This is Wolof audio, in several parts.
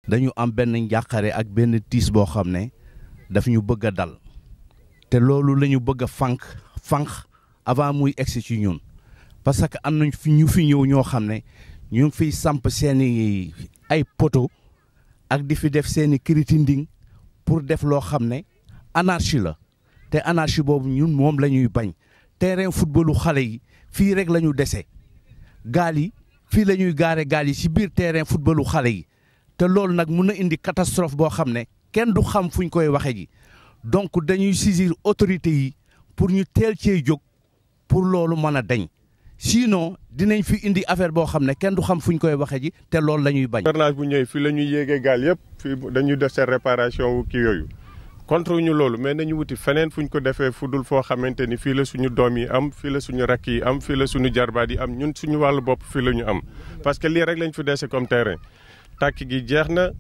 dañu am benn njàqare ak benn tiis boo xam ne daf ñu bëgg a dal te loolu la ñu bëgg a fànq avant muy egsi ci ñun parce que am nañ fi ñu fi ñëw ñoo xam ne ñu ngi fiy samp seeni ay poto ak di fi def seeni kiritinding pour def loo xam ne anarchie la te anarchie boobu ñun moom la ñuy bañ terrain footballu xale yi fii rek la ñu dese gaal yi fii la ñuy gaare gaal yi ci biir terrain footballu xale yi te loolu nag mun na indi catastrophe boo xam ne kenn du xam fuñ koy waxe ji donc dañuy saisir autorités yi pour ñu teel cee jóg pour loolu mën a dañ sinon dinañ fi indi affaire boo xam ne kenn du xam fuñ koy waxe ji te loolu la ñuy bañ. hivernage bu ñëwee fii la ñuy yéegee gaal yëpp fii dañuy def seen réparation wu kii yooyu contre ñu loolu mais nañu wuti feneen fuñ ko defee fudul foo xamante ni fii la suñu doom yi am fii la suñu rakk yi am fii la suñu jarbaat yi am ñun suñu wàllu bopp fii la ñu am parce que lii rek lañ fi dese comme terrain tàkk gi jeex na.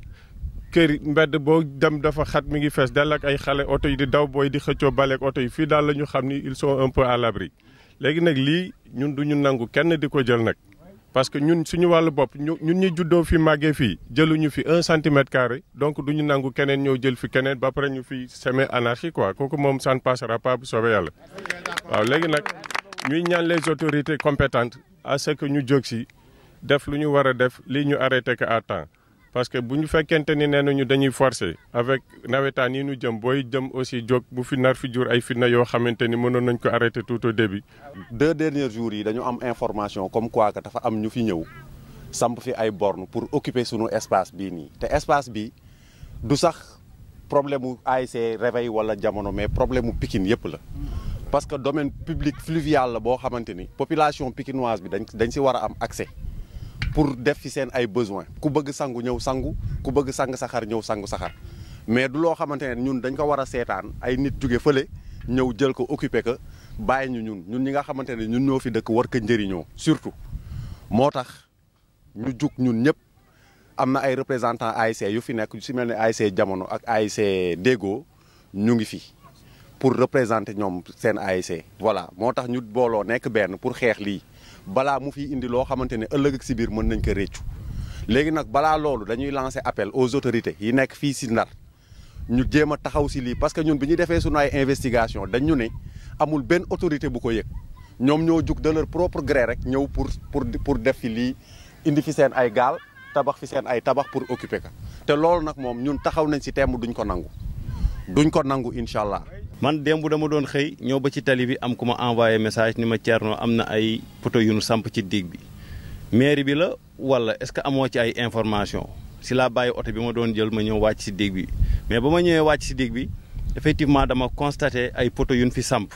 kër mbedd boo dem dafa xat mi ngi fees dell ak ay xale oto yi di daw booy di xëccoo baleeg oto yi fii daal la ñu xam ni ils sont un peu à l'abri léegi nag lii ñun du ñu nangu kenn di ko jël nag parce que ñun suñu wàllu bopp ñun ñi juddoo fi màggee fii jëluñu fi 1 centimètre carré donc du ñu nangu keneen ñëw jël fi keneen ba pare ñu fi semer anarchie quoi kooku moom ça ne passera pas bu soobee yàlla. waaw léegi nag ñuy ñaan les autorités compétentes à ce que ñu jóg si def lu ñu war a def lii ñu arrêté que à temps. parce que bu ñu fekkente ni nee nañu dañuy forcer avec nawetaan yi ñu jëm booy jëm aussi jóg bu fi nar fi jur ay fitna yoo xamante ni mënoon nañ ko arrêter tout au début. 2 derniers jours yi dañu am information comme quoi que dafa am ñu fi ñëw samp fi ay bornes pour occuper sunu espace bii nii te espace bi du sax problème mu ASC Réveil wala jamono mais problème mu Pikine yëpp la. parce que domaine public fluvial la boo xamante ni population pikinoise bi dañ si war a am accès. pour def fi seen ay besoin ku bëgg sangu ñëw sangu ku bëgg sang saxar ñëw sangu saxar mais du loo xamante ne ñun dañ ko war a seetaan ay nit jóge fële ñëw jël ko occuper ko bàyyi ñun ñi nga xamante ne ñun ñoo fi dëkk war ko njëriñoo surtout moo tax ñu jug ñun ñëpp am na ay représentants ASC yu fi nekk si mel ne ASC Jamono ak ASC Déggo ñu ngi fi pour représenter ñoom seen ASC voilà moo tax ñu booloo nekk benn pour xeex lii balaa mu fi indi loo xamante ne ëllëg ak si biir mën nañ ko réccu léegi nag balaa loolu dañuy lancer appel aux autorités yi nekk fii si Ndar ñu jéem a taxaw si lii parce que ñun bi ñu defee sunu ay investigation dañ ñu ne amul benn autorité bu ko yëg ñoom ñoo jug de leur propre gré rek ñëw pour def fi lii indi fi seen ay gaal tabax fi seen ay tabax pour occuper ka te loolu nag moom ñun taxaw nañ si temm duñ ko nangu incha allah. man démb dama doon xëy ñëw ba ci tali bi am ku ma envoyé message ni ma Thierno am na ay poto yu nu samp ci digue bi mairie bi la wala est-ce que amoo ci ay information si laa bàyyi oto bi ma doon jël ma ñëw wàcc si digue bi mais ba ma ñëwee wàcc si digue bi effectivement dama constaté ay poto yu nu fi samp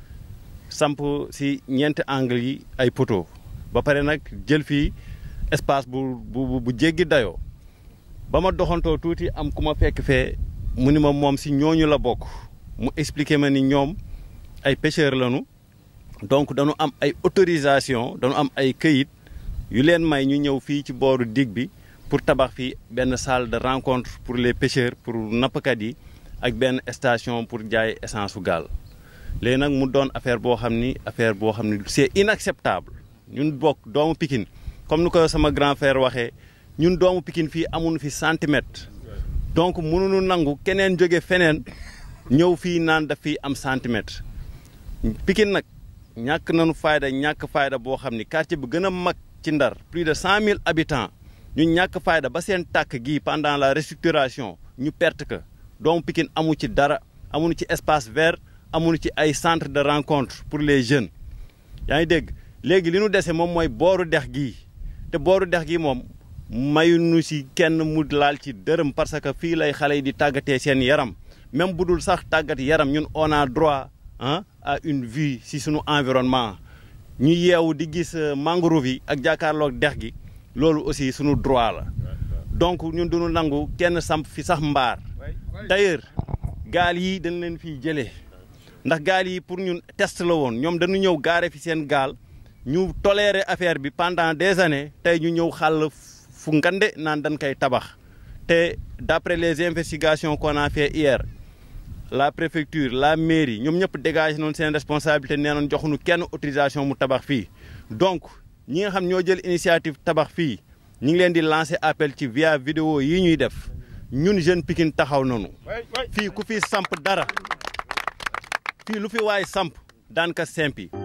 si ñeenti angle yi ay poto ba pare nag jël fii espace bu jéggi dayoo ba ma doxantoo tuuti am ku ma fekk fee mu ni ma moom si ñooñu la bokk mu expliqué ma ni ñoom ay pêcheurs lañu donc dañu am ay autorisation dañu am ay këyit yu leen may ñu ñëw fii ci booru digue bi pour tabax fii benn salle de rencontre pour les pêcheurs pour nappkat yi ak benn station pour jaay essence su gaal léegi nag mu doon affaire boo xam ni c'est inacceptable ñun bokk doomu Pikine comme ni ko sama grand frère waxee ñun doomu Pikine fii amuñu fi centimètre donc mënuñu nangu keneen jóge feneen ñëw fii naan daf fii am centimètre Pikine nag ñàkk nañu ñàkk fayda boo xam ni quartier bu gën a mag ci Ndar plus de 100 000 habitants ñu ñàkk fayda ba seen tàkk gi pendant la restructuration ñu perte que doomu Pikine amu ci dara amuñu ci espace vert amuñu ci ay centre de rencontre pour les jeunes yaa ngi dégg léegi li ñu dese moom mooy booru dex gii te booru dex gi moom mayuñu si kenn mu laal ci dërëm parce que fii lay xale yi di tàggatee seen yaram même bu dul sax tàggat yaram ñun on a droit à une vue si suñu environnement ñu yeewu di gis mangrove yi ak jàkkaarloog dex gi loolu aussi suñu droit la donc ñun duñu nangu kenn samp fi sax mbaar d'ailleurs gaal yi dañ leen fiy jëlee ndax gaal yi pour ñun test la woon ñoom dañu ñëw gaare fi seen gaal ñu toléré affaire bi pendant des années tey ñu ñëw xàll fu ngande naan dañ koy tabax te d'après les investigations qu'on a fait hier la préfecture la mairie ñoom ñëpp dégagé noonu seen responsabilité nee nañ joxuñu kenn autorisation mu tabax fii donc ñi nga xam ñoo jël initiative tabax fii ñu ngi leen di lancer appel ci via vidéo yi ñuy def ñun jeune Pikine taxaw nañu fii ku fi samp dara fii lu fi waay samp daan ka sempi